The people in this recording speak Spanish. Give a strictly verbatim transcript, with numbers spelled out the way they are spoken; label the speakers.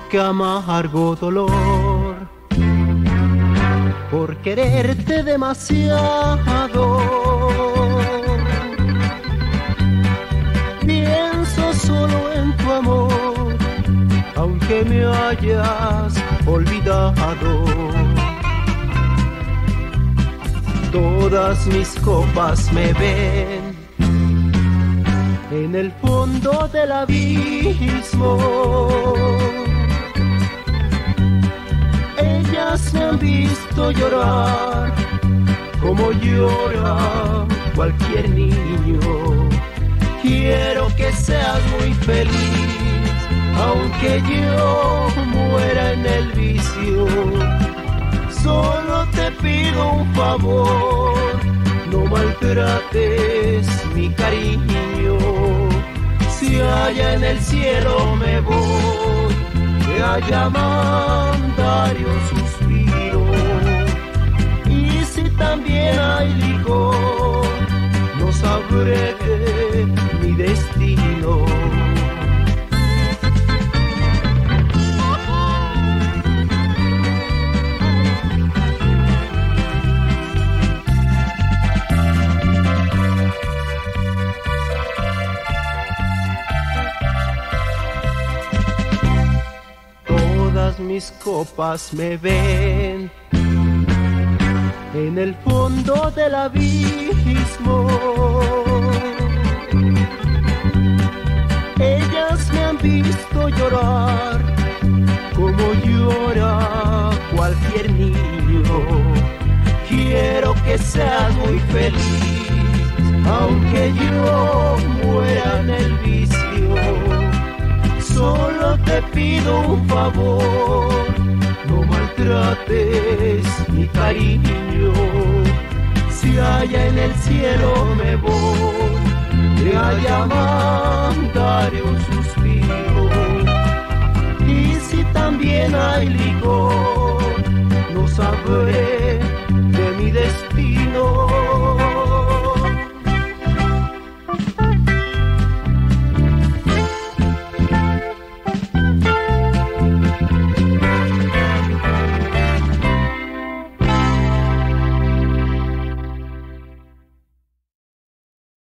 Speaker 1: qué amargo dolor por quererte demasiado. Pienso solo en tu amor, aunque me hayas olvidado. Todas mis copas me ven en el fondo del abismo. Ellas me han visto llorar como llora cualquier niño. Quiero que seas muy feliz, aunque yo muera en el vicio. Solo te pido un favor, no maltrates mi cariño. Si allá en el cielo me voy, que allá mandaré un suspiro. Y si también hay licor, no sabré mi destino. Mis copas me ven en el fondo del abismo. Ellas me han visto llorar como llora cualquier niño. Quiero que seas muy feliz, aunque yo muera en el vicio. Solo te pido un favor, no maltrates mi cariño. Si allá en el cielo me voy, de allá mandaré un suspiro. Y si también hay licor, no sabré